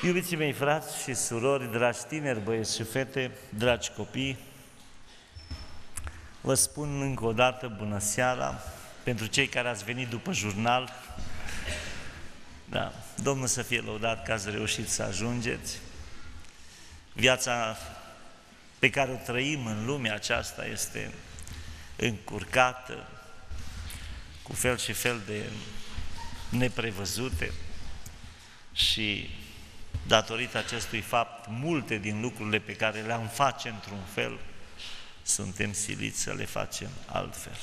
Iubiții mei, frați și surori, dragi tineri, băieți și fete, dragi copii, vă spun încă o dată bună seara pentru cei care ați venit după jurnal. Da, Domnul să fie lăudat că ați reușit să ajungeți. Viața pe care o trăim în lumea aceasta este încurcată cu fel și fel de neprevăzute și datorită acestui fapt, multe din lucrurile pe care le-am face într-un fel, suntem siliți să le facem altfel.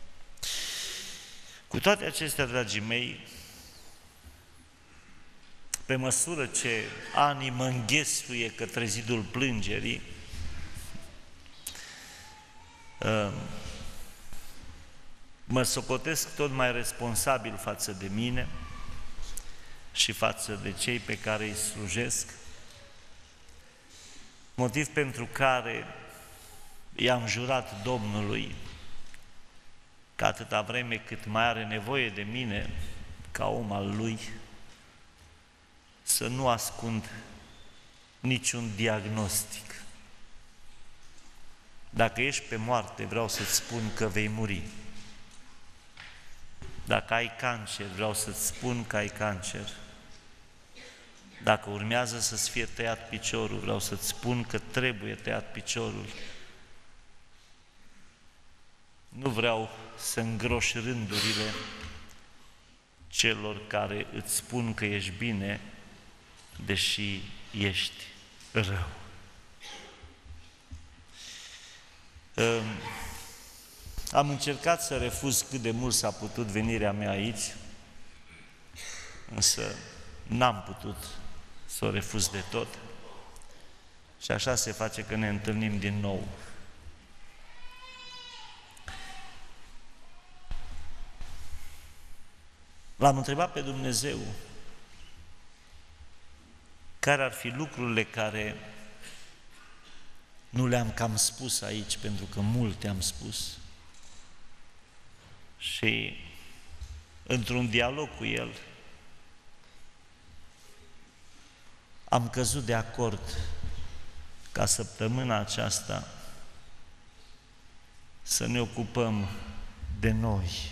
Cu toate acestea, dragii mei, pe măsură ce anii mă înghesuie către zidul plângerii, mă socotesc tot mai responsabil față de mine și față de cei pe care îi slujesc, motiv pentru care i-am jurat Domnului că atâta vreme cât mai are nevoie de mine ca om al Lui, să nu ascund niciun diagnostic. Dacă ești pe moarte, vreau să-ți spun că vei muri. Dacă ai cancer, vreau să-ți spun că ai cancer. Dacă urmează să-ți fie tăiat piciorul, vreau să-ți spun că trebuie tăiat piciorul. Nu vreau să îngroși rândurile celor care îți spun că ești bine, deși ești rău. Am încercat să refuz cât de mult s-a putut venirea mea aici, însă n-am putut să o refuz de tot și așa se face că ne întâlnim din nou. L-am întrebat pe Dumnezeu care ar fi lucrurile care nu le-am cam spus aici, pentru că multe am spus. Și într-un dialog cu El am căzut de acord ca săptămâna aceasta să ne ocupăm de noi.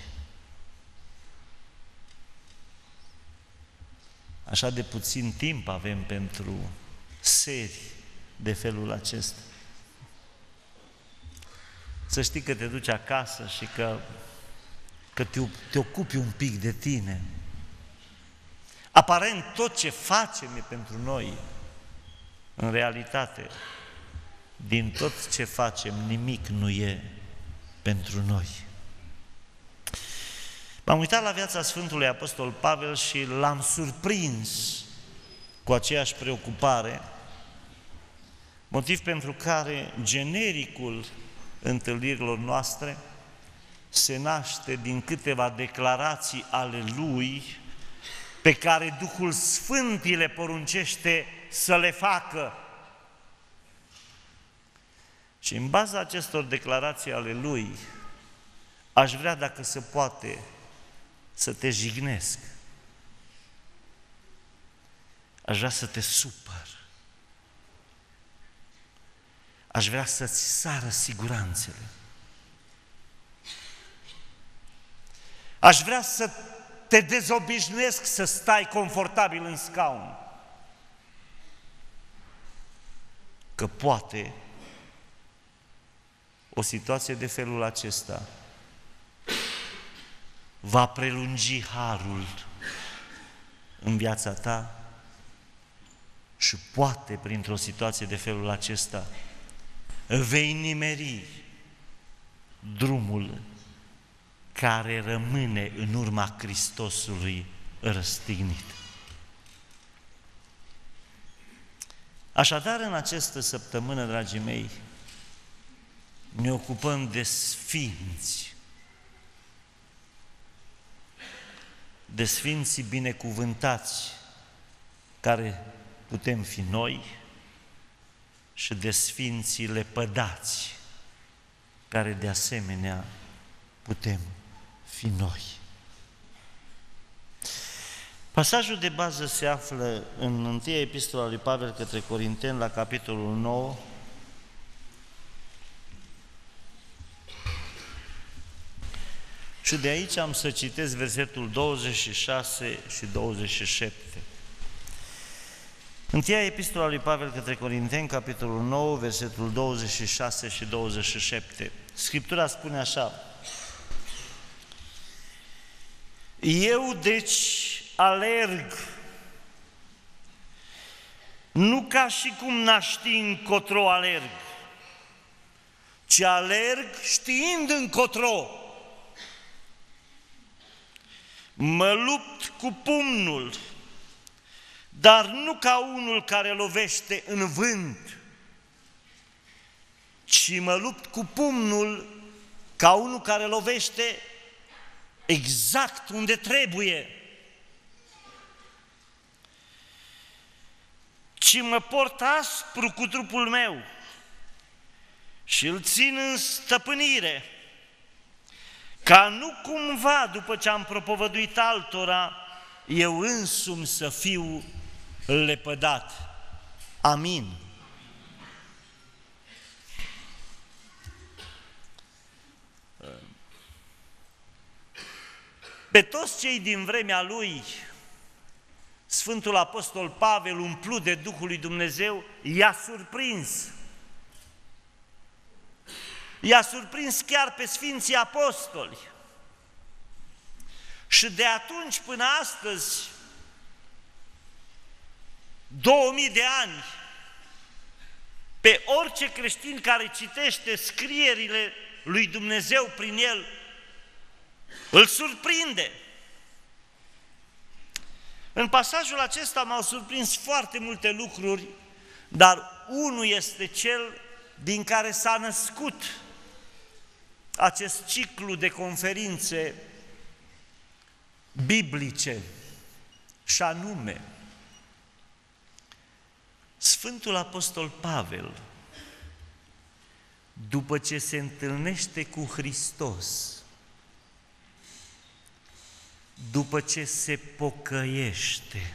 Așa de puțin timp avem pentru serii de felul acesta. Să știi că te duci acasă și că te ocupi un pic de tine. Aparent tot ce facem e pentru noi. În realitate, din tot ce facem, nimic nu e pentru noi. M-am uitat la viața Sfântului Apostol Pavel și l-am surprins cu aceeași preocupare, motiv pentru care genericul întâlnirilor noastre se naște din câteva declarații ale lui pe care Duhul Sfânt îi le poruncește să le facă. Și în baza acestor declarații ale lui, aș vrea, dacă se poate, să te jignesc. Aș vrea să te supăr. Aș vrea să-ți sară siguranțele. Aș vrea să te dezobișnuiesc să stai confortabil în scaun. Că poate o situație de felul acesta va prelungi harul în viața ta și poate, printr-o situație de felul acesta, vei nimeri drumul care rămâne în urma Hristosului răstignit. Așadar, în această săptămână, dragii mei, ne ocupăm de sfinți, de sfinții binecuvântați, care putem fi noi, și de sfinții lepădați, care de asemenea putem fi noi. Pasajul de bază se află în 1 Epistola lui Pavel către Corinteni, la capitolul 9, și de aici am să citesc versetul 26 și 27. 1 Epistola lui Pavel către Corinteni, capitolul 9, versetul 26 și 27. Scriptura spune așa: Eu deci alerg, nu ca și cum n-aș ști încotro alerg, ci alerg știind încotro. Mă lupt cu pumnul, dar nu ca unul care lovește în vânt, ci mă lupt cu pumnul ca unul care lovește exact unde trebuie. Ci mă port aspru cu trupul meu și îl țin în stăpânire, ca nu cumva, după ce am propovăduit altora, eu însumi să fiu lepădat. Amin. Pe toți cei din vremea lui, Sfântul Apostol Pavel, umplut de Duhul lui Dumnezeu, i-a surprins. I-a surprins chiar pe Sfinții Apostoli. Și de atunci până astăzi, 2000 de ani, pe orice creștin care citește scrierile lui Dumnezeu prin el, îl surprinde. În pasajul acesta m-au surprins foarte multe lucruri, dar unul este cel din care s-a născut acest ciclu de conferințe biblice, și anume, Sfântul Apostol Pavel, după ce se întâlnește cu Hristos, după ce se pocăiește,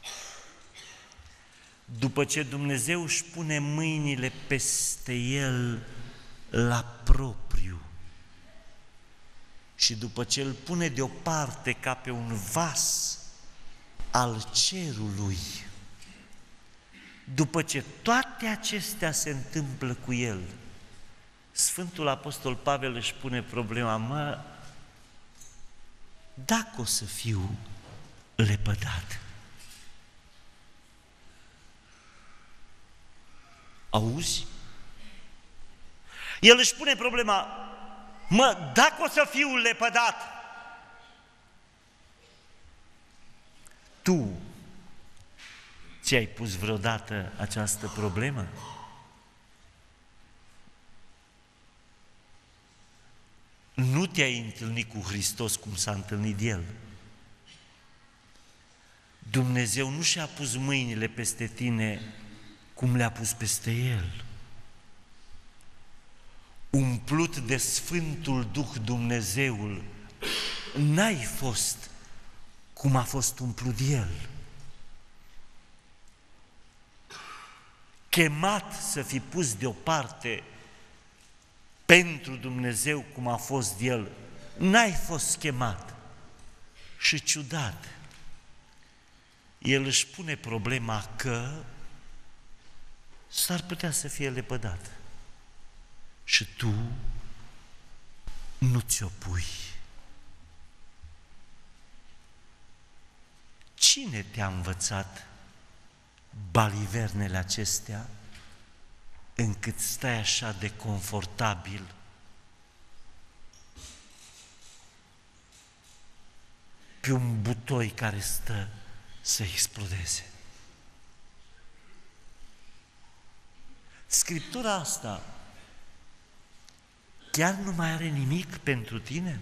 după ce Dumnezeu își pune mâinile peste el la propriu și după ce îl pune deoparte ca pe un vas al cerului, după ce toate acestea se întâmplă cu el, Sfântul Apostol Pavel își pune problema: dacă o să fiu lepădat. Auzi? El își pune problema: dacă o să fiu lepădat, tu ți-ai pus vreodată această problemă? Nu te-ai întâlnit cu Hristos cum s-a întâlnit El. Dumnezeu nu și-a pus mâinile peste tine cum le-a pus peste El. Umplut de Sfântul Duh Dumnezeul, n-ai fost cum a fost umplut El. Chemat să fi pus deoparte pentru Dumnezeu cum a fost El, n-ai fost chemat. Și ciudat, El își pune problema că s-ar putea să fie lepădat și tu nu ți-o pui. Cine te-a învățat balivernele acestea încât stai așa de confortabil pe un butoi care stă să explodeze? Scriptura asta chiar nu mai are nimic pentru tine?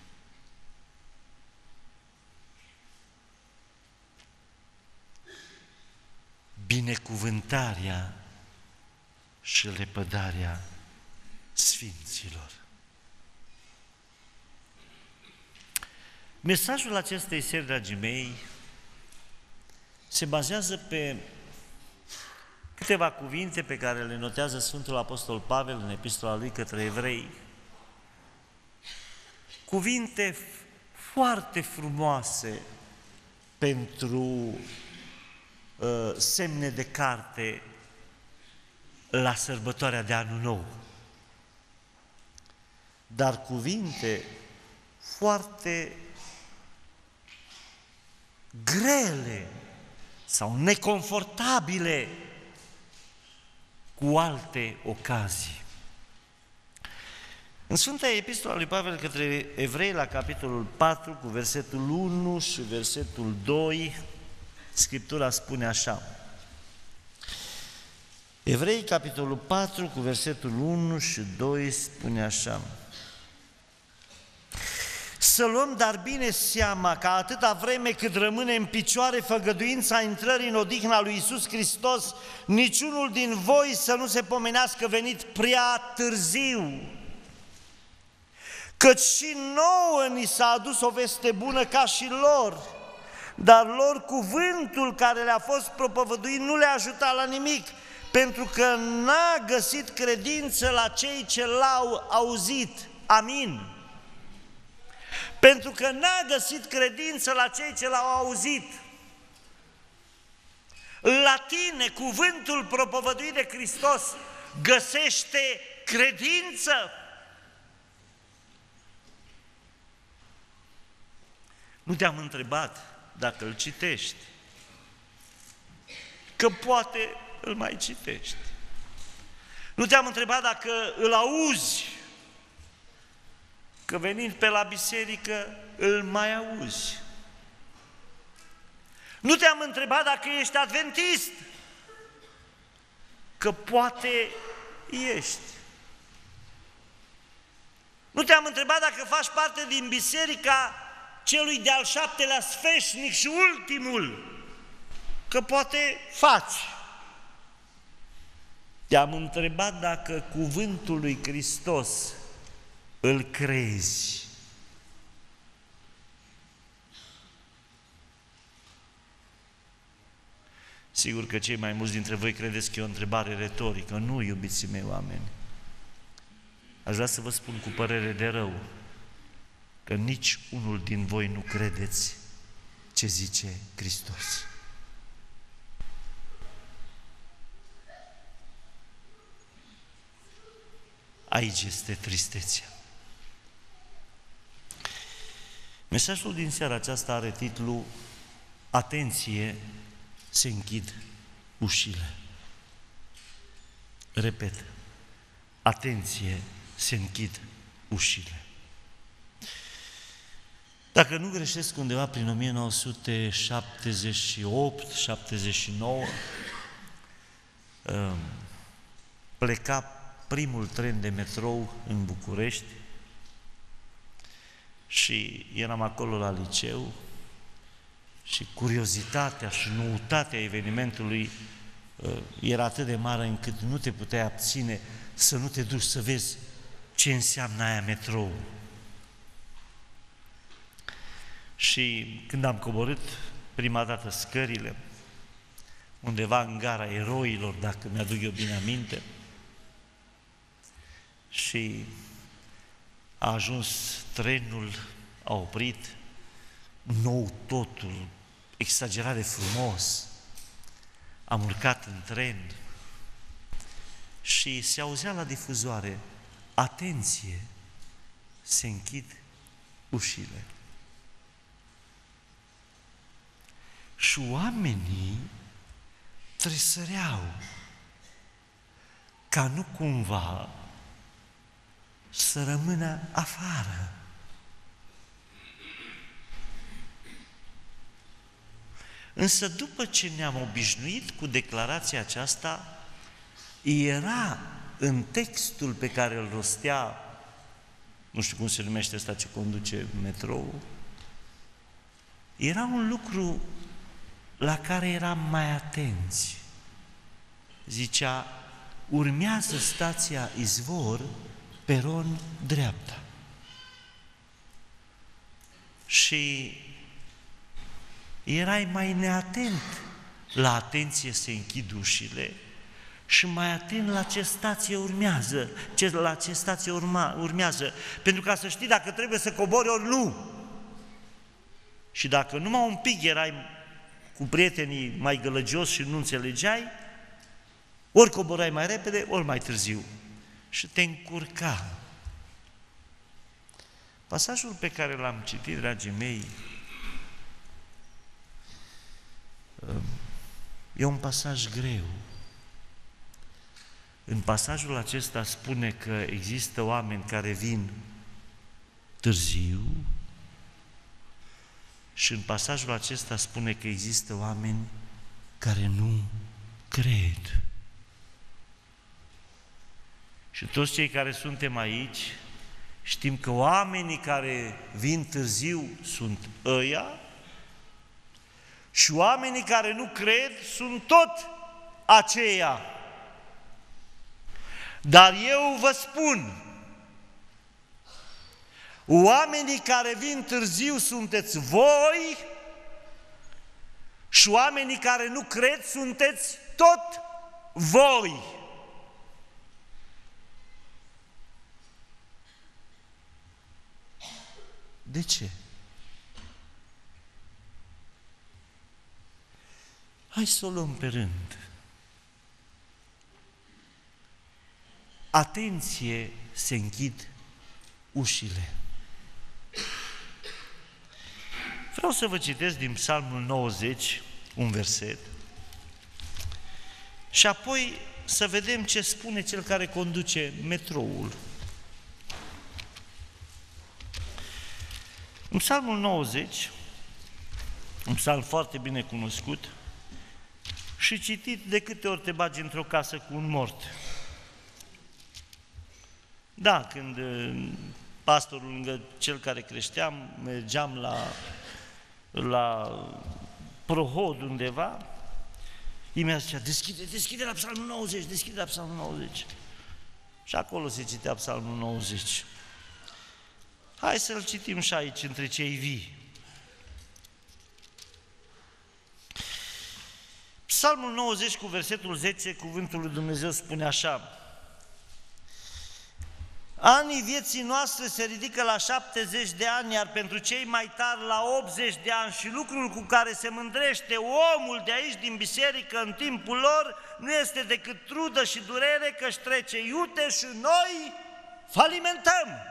Binecuvântarea și lepădarea sfinților. Mesajul acestei seri, dragii mei, se bazează pe câteva cuvinte pe care le notează Sfântul Apostol Pavel în epistola lui către evrei. Cuvinte foarte frumoase pentru semne de carte la sărbătoarea de Anul Nou. Dar cuvinte foarte grele sau neconfortabile cu alte ocazii. În Sfânta Epistola lui Pavel către evrei, la capitolul 4, cu versetul 1 și versetul 2, Scriptura spune așa. Evrei, capitolul 4, cu versetul 1 și 2, spune așa. Să luăm dar bine seama că atâta vreme cât rămâne în picioare făgăduința intrării în odihna lui Iisus Hristos, niciunul din voi să nu se pomenească venit prea târziu. Căci și nouă ni s-a adus o veste bună ca și lor, dar lor cuvântul care le-a fost propovăduit nu le-a ajutat la nimic, pentru că n-a găsit credință la cei ce l-au auzit. Amin. Pentru că n-a găsit credință la cei ce l-au auzit. La tine, cuvântul propovăduit de Hristos găsește credință? Nu te-am întrebat dacă îl citești, că poate îl mai citești. Nu te-am întrebat dacă îl auzi, că venind pe la biserică îl mai auzi. Nu te-am întrebat dacă ești adventist, că poate ești. Nu te-am întrebat dacă faci parte din biserica celui de-al 7-lea sfeșnic și ultimul, că poate faci. Te-am întrebat dacă cuvântul lui Hristos îl crezi. Sigur că cei mai mulți dintre voi credeți că e o întrebare retorică. Nu, iubiții mei oameni. Aș vrea să vă spun cu părere de rău că nici unul din voi nu credeți ce zice Hristos. Aici este tristețea. Mesajul din seara aceasta are titlul Atenție, se închid ușile. Repet, atenție, se închid ușile. Dacă nu greșesc, undeva prin 1978-79, pleca primul tren de metrou în București și eram acolo la liceu și curiozitatea și noutatea evenimentului era atât de mare încât nu te puteai abține să nu te duci să vezi ce înseamnă aia metrou. Și când am coborât prima dată scările, undeva în gara Eroilor, dacă mi-aduc eu bine aminte, și a ajuns trenul, a oprit, nou totul, exagerat de frumos. Am urcat în tren și se auzea la difuzoare: atenție, se închid ușile. Și oamenii tresăreau ca nu cumva să rămână afară. Însă după ce ne-am obișnuit cu declarația aceasta, era în textul pe care îl rostea, nu știu cum se numește ăsta ce conduce metrou, era un lucru la care eram mai atenți. Zicea: urmează stația Izvor, peron dreapta. Și erai mai neatent la atenție se închid ușile și mai atent la ce stație urmează, la ce stație urmează, pentru ca să știi dacă trebuie să cobori ori nu. Și dacă numai un pic erai cu prietenii mai gălăgios și nu înțelegeai, ori coborai mai repede, ori mai târziu. Și te încurca. Pasajul pe care l-am citit, dragii mei, e un pasaj greu. În pasajul acesta spune că există oameni care vin târziu și în pasajul acesta spune că există oameni care nu cred. Și toți cei care suntem aici știm că oamenii care vin târziu sunt ăia și oamenii care nu cred sunt tot aceia. Dar eu vă spun, oamenii care vin târziu sunteți voi și oamenii care nu cred sunteți tot voi. De ce? Hai să o luăm pe rând. Atenție, se închid ușile. Vreau să vă citesc din Psalmul 90, un verset, și apoi să vedem ce spune cel care conduce metroul. În Psalmul 90, un psalm foarte bine cunoscut și citit de câte ori te bagi într-o casă cu un mort. Da, când pastorul lângă cel care creșteam, mergeam la prohod undeva, imediat zicea, deschide la Psalmul 90, deschide la Psalmul 90. Și acolo se citea Psalmul 90. Hai să-l citim și aici, între cei vii. Psalmul 90 cu versetul 10, cuvântul lui Dumnezeu spune așa: anii vieții noastre se ridică la 70 de ani, iar pentru cei mai tari la 80 de ani, și lucrul cu care se mândrește omul de aici din biserică în timpul lor nu este decât trudă și durere, că-și trece iute și noi falimentăm.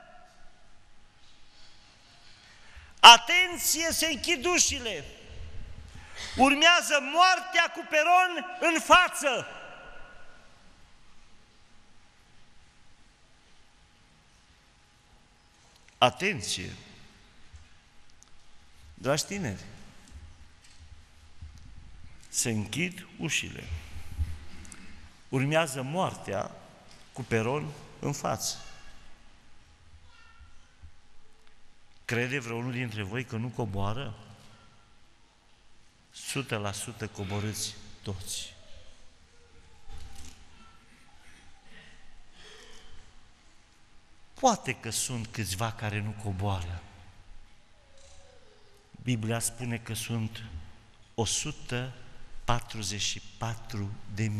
Atenție, se închid ușile. Urmează moartea cu peron în față. Atenție, dragi tineri, se închid ușile. Urmează moartea cu peron în față. Crede vreunul dintre voi că nu coboară? 100% coborâți toți. Poate că sunt câțiva care nu coboară. Biblia spune că sunt 144.000.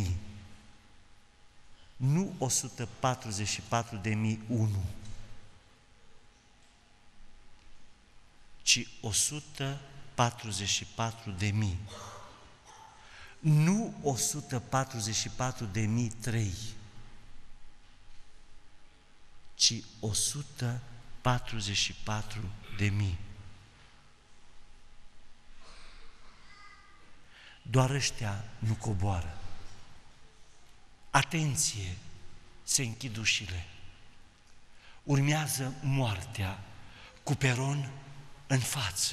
Nu 144.001, ci 144.000. Nu 144.003, ci 144.000. Doar ăștia nu coboară. Atenție, se închid ușile. Urmează moartea cu peron în față.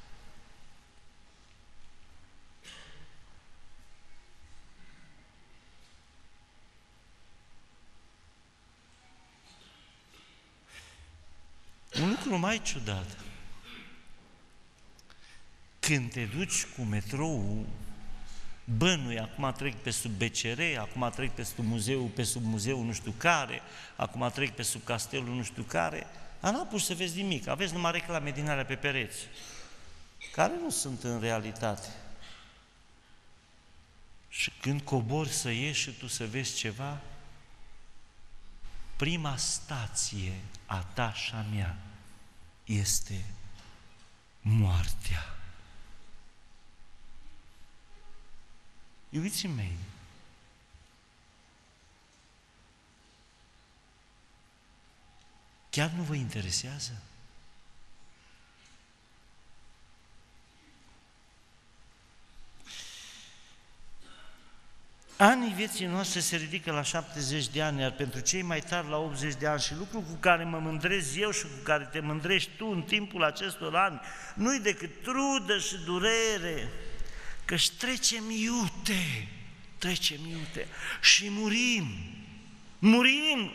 Un lucru mai ciudat. Când te duci cu metrou, bănui, acum trec pe sub BCR, acum trec pe sub muzeul nu știu care, acum trec pe sub castelul nu știu care, dar n-apuci să vezi nimic, aveți numai reclame din alea pe pereți, care nu sunt în realitate. Și când cobori să ieși și tu să vezi ceva, prima stație a ta și a mea este moartea. Iubiții mei, chiar nu vă interesează? Anii vieții noastre se ridică la 70 de ani, iar pentru cei mai tari la 80 de ani, și lucru cu care mă mândrez eu și cu care te mândrești tu în timpul acestor ani, nu-i decât trudă și durere, că-și trecem iute și murim.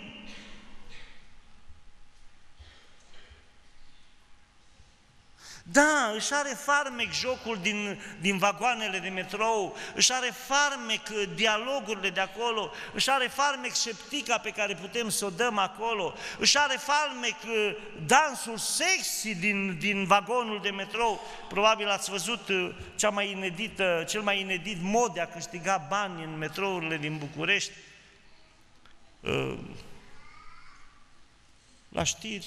Da, își are farmec jocul din vagoanele de metrou, își are farmec dialogurile de acolo, își are farmec șeptica pe care putem să o dăm acolo, își are farmec dansul sexy din vagonul de metrou. Probabil ați văzut cel mai inedit mod de a câștiga bani în metrourile din București. La știri,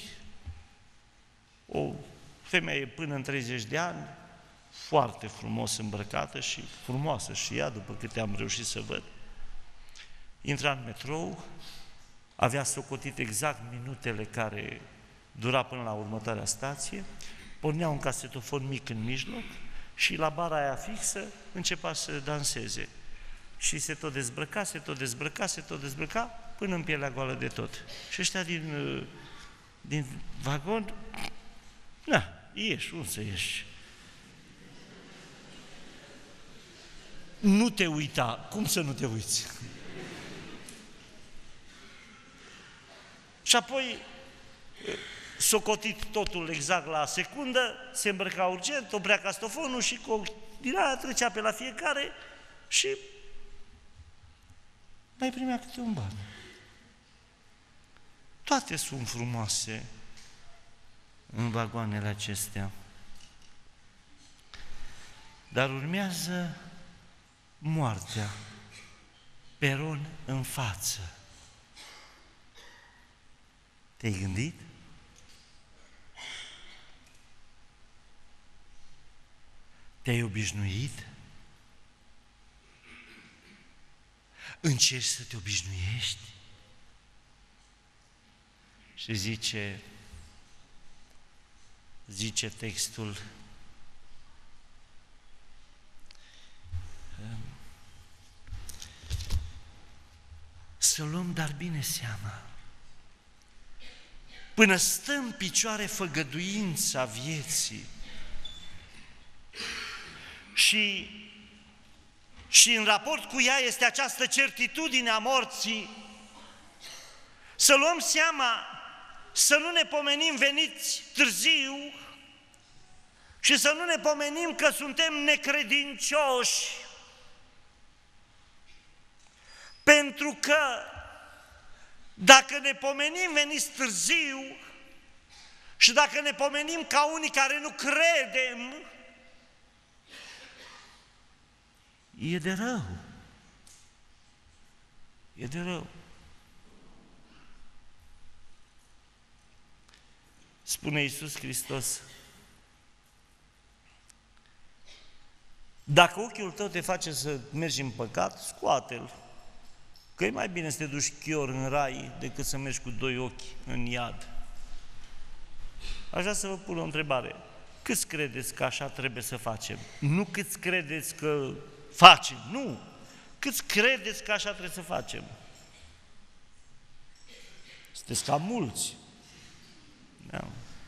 o femeie până în 30 de ani, foarte frumos îmbrăcată și frumoasă și ea, după câte am reușit să văd, intra în metrou, avea socotit exact minutele care dura până la următoarea stație, pornea un casetofon mic în mijloc și la bara aia fixă începea să danseze. Și se tot dezbrăca, până în pielea goală de tot. Și ăștia din vagon, ieși, unde să ieși? Nu te uita. Cum să nu te uiți? Și apoi, socotit totul exact la secundă, se îmbrăca urgent, oprea castofonul și din aia trecea pe la fiecare și mai primea câte un ban. Toate sunt frumoase în vagoanele acestea. Dar urmează moartea, peron în față. Te-ai gândit? Te-ai obișnuit? Încerci să te obișnuiești? Și zice textul, să luăm dar bine seama, până stă în picioare făgăduința vieții și în raport cu ea este această certitudine a morții, să luăm seama, să nu ne pomenim veniți târziu și să nu ne pomenim că suntem necredincioși. Pentru că dacă ne pomenim veniți târziu și dacă ne pomenim ca unii care nu credem, e de rău. E de rău. Spune Iisus Hristos, dacă ochiul tău te face să mergi în păcat, scoate-l. Că e mai bine să te duci chior în rai decât să mergi cu doi ochi în iad. Aș vrea să vă pun o întrebare. Câți credeți că așa trebuie să facem? Nu câți credeți că facem, nu! Câți credeți că așa trebuie să facem? Sunteți cam mulți. Da.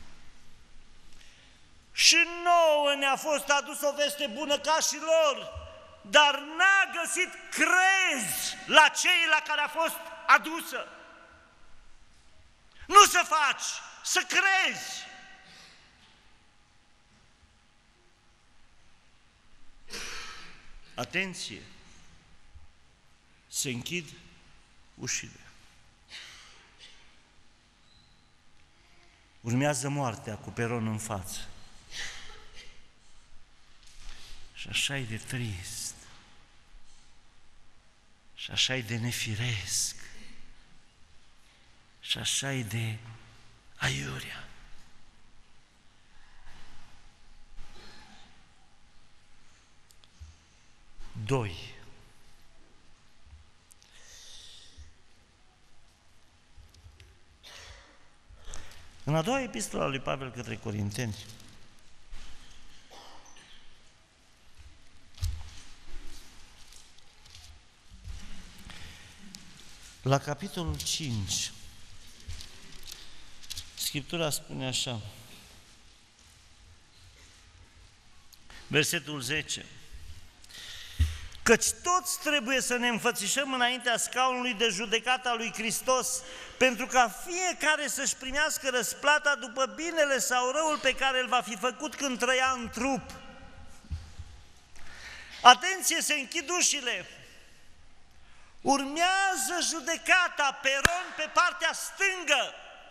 Și nouă ne-a fost adus o veste bună ca și lor, dar n-a găsit crez la cei la care a fost adusă. Nu să faci, să crezi. Atenție! Se închid ușile. Urmează moartea cu peron în față. Și așa e de trist. Și așa e de nefiresc. Și așa e de aiurea. Doi. În a doua epistolă a lui Pavel către Corinteni, la capitolul 5, Scriptura spune așa, versetul 10, căci toți trebuie să ne înfățișăm înaintea scaunului de judecată al lui Hristos, pentru ca fiecare să-și primească răsplata după binele sau răul pe care îl va fi făcut când trăia în trup. Atenție, se închid ușile! Urmează judecata, peron pe partea stângă.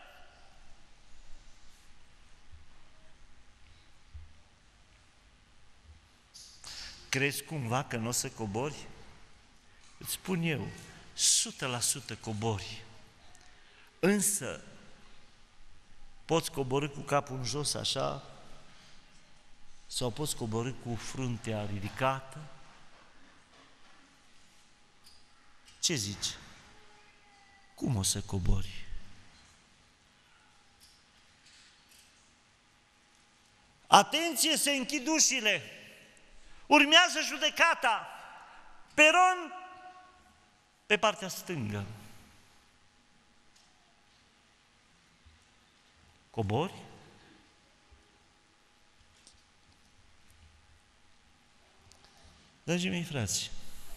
Crezi cumva că nu o să cobori? Îți spun eu, 100% cobori. Însă, poți coborî cu capul în jos așa, sau poți coborî cu fruntea ridicată? Ce zici? Cum o să cobori? Atenție, se închid ușile! Urmează judecata, peron pe partea stângă. Cobori? Dragii mei frați,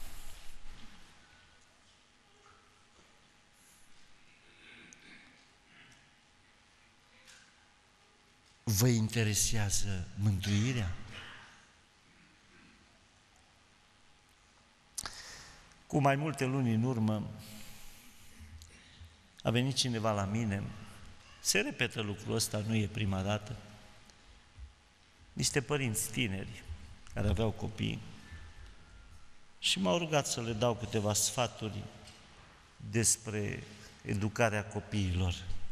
vă interesează mântuirea? Cu mai multe luni în urmă a venit cineva la mine, se repetă lucrul ăsta, nu e prima dată, niște părinți tineri care aveau copii și m-au rugat să le dau câteva sfaturi despre educarea copiilor.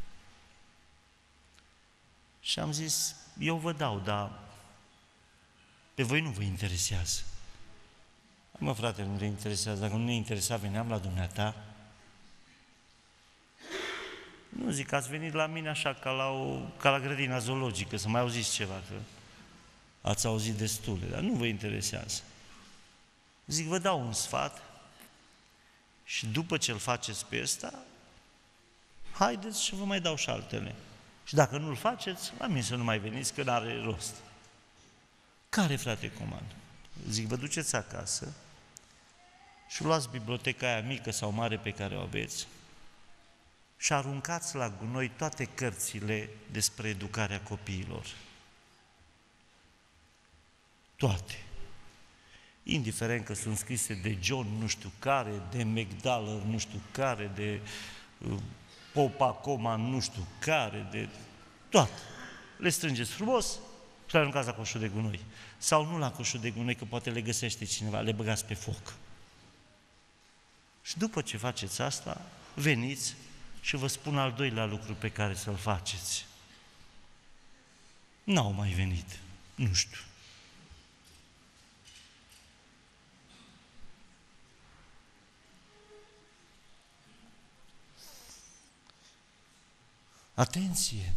Și am zis, eu vă dau, dar pe voi nu vă interesează. Mă, frate, nu ne interesează. Dacă nu ne interesa, veneam la dumneata. Nu zic, ați venit la mine așa ca la grădina zoologică, să mai auziți ceva, că ați auzit destule, dar nu vă interesează. Zic, vă dau un sfat și după ce îl faceți pe ăsta, haideți și vă mai dau și altele. Și dacă nu-l faceți, la mine să nu mai veniți, că n-are rost. Care, frate, comand? Zic, vă duceți acasă și luați biblioteca aia mică sau mare pe care o aveți și aruncați la gunoi toate cărțile despre educarea copiilor. Toate. Indiferent că sunt scrise de John nu știu care, de Magdalene nu știu care, de Popa Coma nu știu care, de toate. Le strângeți frumos și le aruncați la coșul de gunoi. Sau nu la coșul de gunoi, că poate le găsește cineva, le băgați pe foc. Și după ce faceți asta, veniți și vă spun al doilea lucru pe care să-l faceți. N-au mai venit, nu știu. Atenție!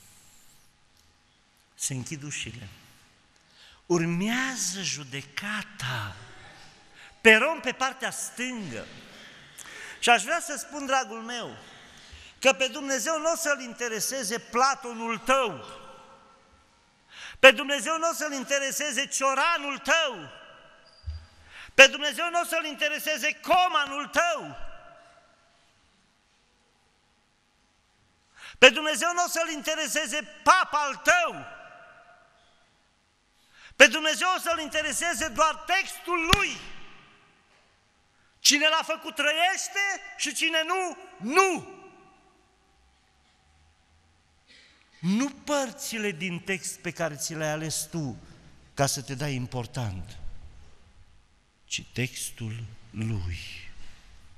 Se închid ușile. Urmează judecata, peron pe partea stângă. Și aș vrea să spun, dragul meu, că pe Dumnezeu nu o să-L intereseze Platonul tău, pe Dumnezeu nu o să-L intereseze Cioranul tău, pe Dumnezeu nu o să-L intereseze Comanul tău, pe Dumnezeu nu o să-L intereseze papa al tău, pe Dumnezeu o să-L intereseze doar textul Lui. Cine l-a făcut trăiește și cine nu, nu. Nu părțile din text pe care ți le-ai ales tu ca să te dai important, ci textul Lui.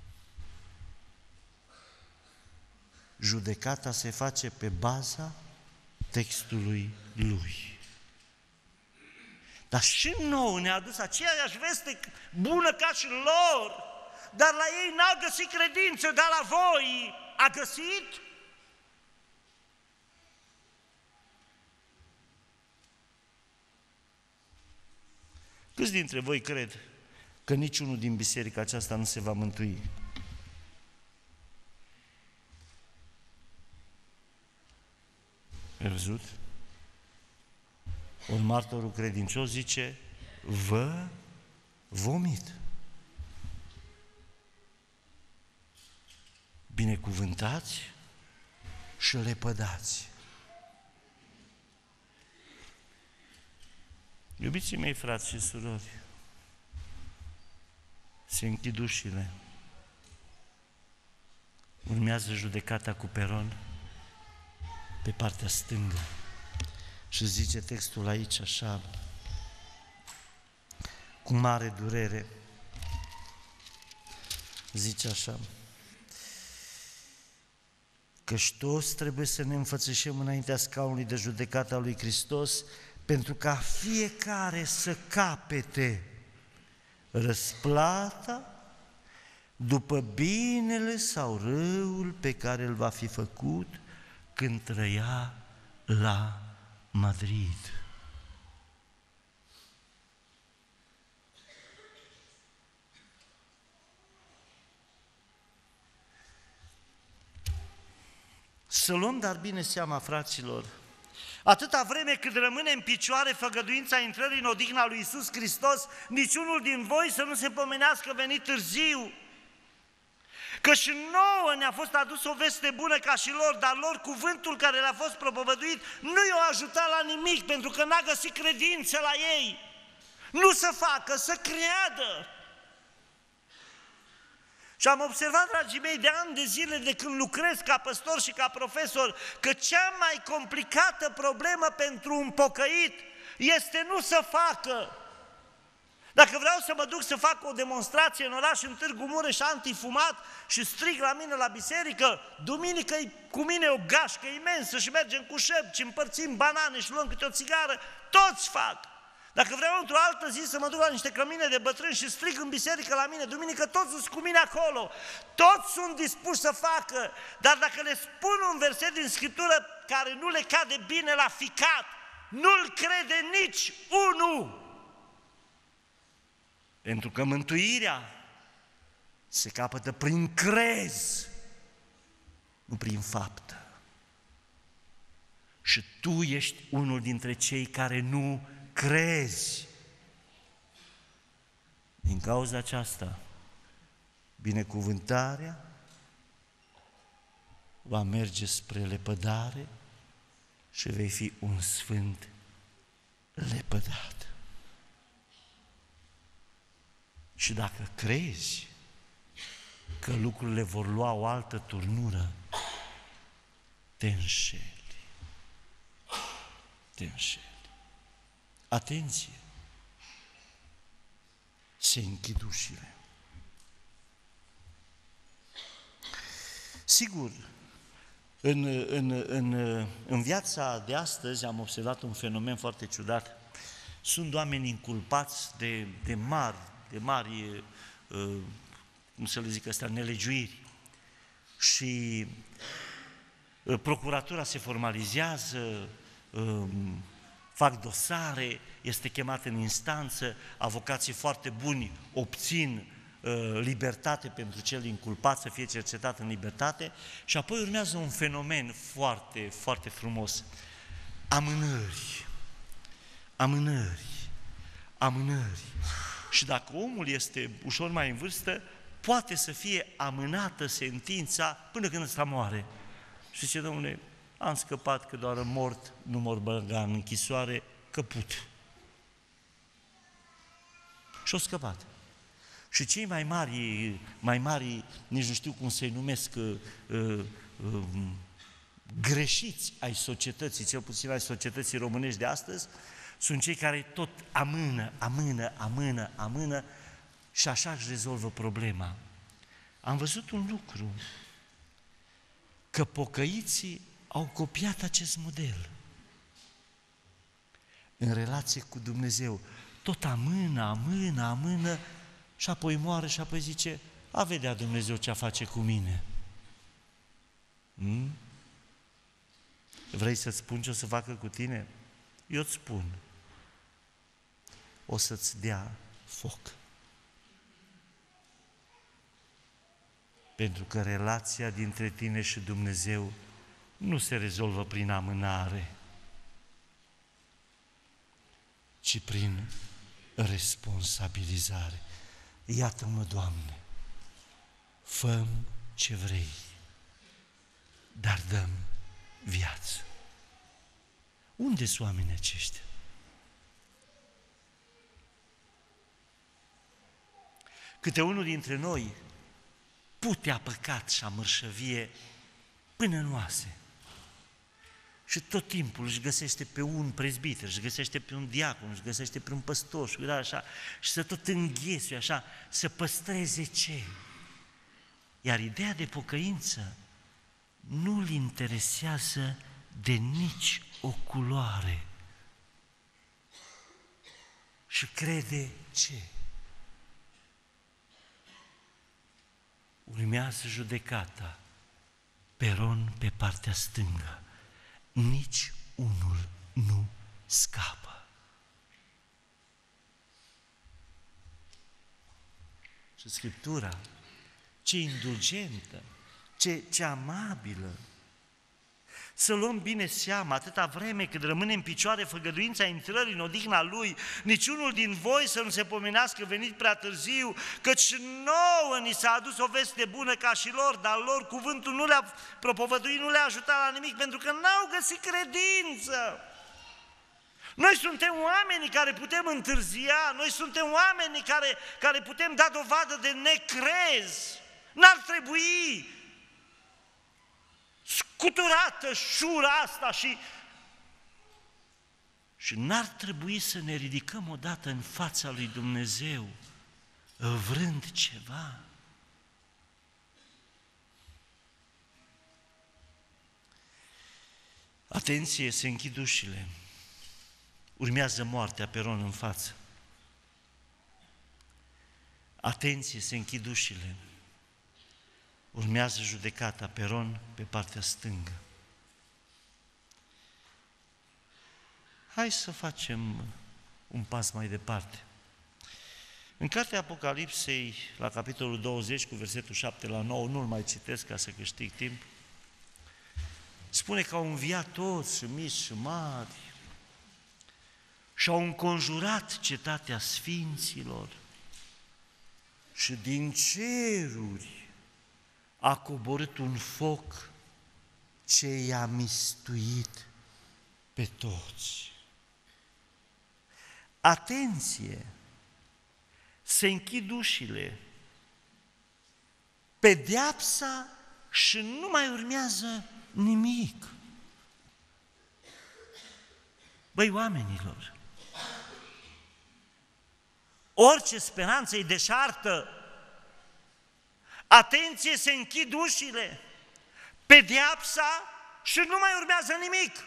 judecata se face pe baza textului lui. Dar și nouă ne-a adus aceeași veste bună ca și lor, dar la ei n-au găsit credință, dar la voi a găsit? Câți dintre voi cred că niciunul din biserica aceasta nu se va mântui? Ai văzut? Un martorul credincios zice, vă vomit. Binecuvântați și lepădați. Iubiții mei, frați și surori, se închid ușile. Urmează judecata cu peron pe partea stângă. Și zice textul aici așa, cu mare durere, zice așa, căci toți trebuie să ne înfățișăm înaintea scaunului de judecată a lui Hristos, pentru ca fiecare să capete răsplata după binele sau răul pe care îl va fi făcut când trăia la Madrid. Să luăm dar bine seama, fraților, atâta vreme cât rămâne în picioare făgăduința intrării în odihna lui Iisus Hristos, niciunul din voi să nu se pomenească venit târziu. Că și nouă ne-a fost adus o veste bună ca și lor, dar lor cuvântul care le-a fost propovăduit nu i-a ajutat la nimic, pentru că n-a găsit credință la ei. Nu să facă, să creadă. Și am observat, dragii mei, de ani de zile de când lucrez ca păstor și ca profesor, că cea mai complicată problemă pentru un pocăit este nu să facă. Dacă vreau să mă duc să fac o demonstrație în oraș, în Târgu Mureș, antifumat, și strig la mine la biserică, duminică-i cu mine o gașcă imensă și mergem cu șepci, împărțim banane și luăm câte o țigară, toți fac. Dacă vreau într-o altă zi să mă duc la niște cămine de bătrâni și strig în biserică la mine, duminică, toți sunt cu mine acolo, toți sunt dispuși să facă, dar dacă le spun un verset din Scriptură care nu le cade bine la ficat, nu-l crede nici unul. Pentru că mântuirea se capătă prin crez, nu prin faptă. Și tu ești unul dintre cei care nu crezi. Din cauza aceasta, binecuvântarea va merge spre lepădare și vei fi un sfânt lepădat. Și dacă crezi că lucrurile vor lua o altă turnură, te înșeli. Te înșeli. Atenție! Se închid ușile. Sigur, în viața de astăzi am observat un fenomen foarte ciudat. Sunt oameni inculpați de mari, cum să le zic astea, nelegiuiri. Și procuratura se formalizează, fac dosare, este chemat în instanță, avocații foarte buni obțin libertate pentru cel inculpat, să fie cercetat în libertate, și apoi urmează un fenomen foarte, foarte frumos. Amânări. Și dacă omul este ușor mai în vârstă, poate să fie amânată sentința până când ăsta moare. Și zice, domnule, am scăpat că doar mort, nu mor băga în închisoare, că put. Și-o scăpat. Și cei mai mari, nici nu știu cum să-i numesc, greșiți ai societății, cel puțin ai societății românești de astăzi, sunt cei care tot amână și așa își rezolvă problema. Am văzut un lucru, că pocăiții au copiat acest model în relație cu Dumnezeu. Tot amână și apoi moare și apoi zice, a vedea Dumnezeu ce a face cu mine. Vrei să-ți spun ce o să facă cu tine? Eu îți spun. O să-ți dea foc. Pentru că relația dintre tine și Dumnezeu nu se rezolvă prin amânare, ci prin responsabilizare. Iată-mă, Doamne, fă-mi ce vrei, dar dă-mi viață. Unde sunt oamenii aceștia? Câte unul dintre noi putea păcat și amărșăvie până în oase. Și tot timpul își găsește pe un prezbiter, își găsește pe un diacon, își găsește pe un păstor și așa, și să tot înghesuie așa, să păstreze ce? Iar ideea de pocăință nu îl interesează de nici o culoare. Și crede ce? Urmează judecata, peron pe partea stângă. Nici unul nu scapă. Și Scriptura, ce indulgentă, ce amabilă. Să luăm bine seama, atâta vreme cât rămâne în picioare făgăduința intrării în odihna Lui, niciunul din voi să nu se pomenească venit prea târziu, căci nouă ni s-a adus o veste bună ca și lor, dar lor cuvântul nu le-a propovăduit, nu le-a ajutat la nimic, pentru că n-au găsit credință. Noi suntem oamenii care putem întârzia, noi suntem oamenii care putem da dovadă de necrez. N-ar trebui scuturată șura asta și n-ar trebui să ne ridicăm odată în fața lui Dumnezeu vrând ceva. Atenție, se închid ușile. Urmează moartea, peron în față. Atenție, se închid ușile. Urmează judecata, peron pe partea stângă. Hai să facem un pas mai departe. În cartea Apocalipsei, la capitolul 20, cu versetul 7 la 9, nu-l mai citesc ca să câștig timp, spune că au înviat toți, și mici și mari, și au înconjurat cetatea sfinților și din ceruri a coborât un foc ce i-a mistuit pe toți. Atenție! Se închid ușile, pedeapsa și nu mai urmează nimic. Băi, oamenilor, orice speranță e deșartă. Atenție, se închid ușile, pedeapsa și nu mai urmează nimic.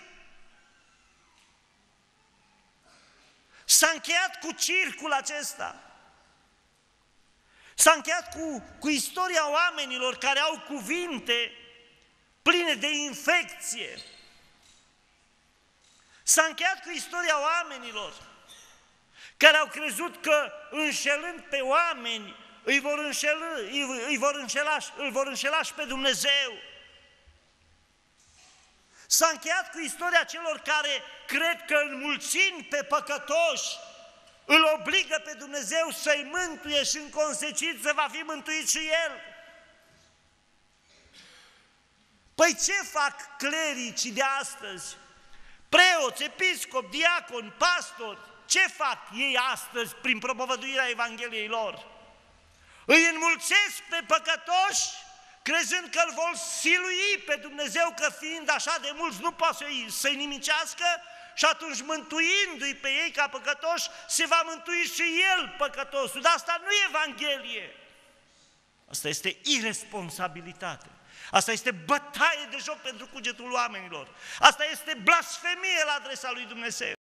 S-a încheiat cu circul acesta. S-a încheiat cu istoria oamenilor care au cuvinte pline de infecție. S-a încheiat cu istoria oamenilor care au crezut că înșelând pe oameni îl vor înșela și pe Dumnezeu. S-a încheiat cu istoria celor care cred că înmulțind pe păcătoși îl obligă pe Dumnezeu să-i mântuie și în consecință va fi mântuit și el. Păi ce fac clericii de astăzi? Preoți, episcopi, diaconi, pastori, ce fac ei astăzi prin propovăduirea Evangheliei lor? Îi înmulțesc pe păcătoși, crezând că îl vor silui pe Dumnezeu, că fiind așa de mulți nu poate să-i nimicească, și atunci mântuindu-i pe ei ca păcătoși, se va mântui și el păcătosul. Dar asta nu e Evanghelie. Asta este iresponsabilitate. Asta este bătaie de joc pentru cugetul oamenilor. Asta este blasfemie la adresa lui Dumnezeu.